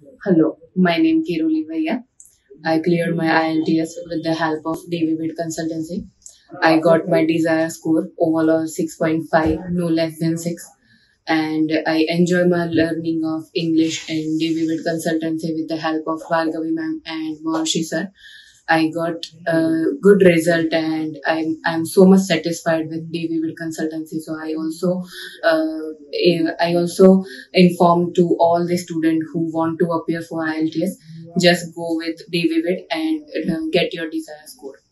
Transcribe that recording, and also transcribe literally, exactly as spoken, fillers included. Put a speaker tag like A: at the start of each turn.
A: Hello, my name is Keruli Vahia. I cleared my I E L T S with the help of D V B consultancy. I got my desired score overall six point five, no less than six. And I enjoy my learning of English in D V B consultancy with the help of Bhargavi ma'am and Mohanshi sir. I got a good result and I'm, I'm so much satisfied with D V B consultancy. So I also, uh, I also inform to all the students who want to appear for I E L T S, just go with D V B and uh, get your desired score.